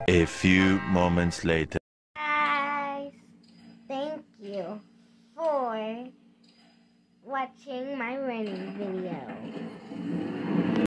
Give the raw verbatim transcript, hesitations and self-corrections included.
A few moments later. Guys, thank you for watching my running video.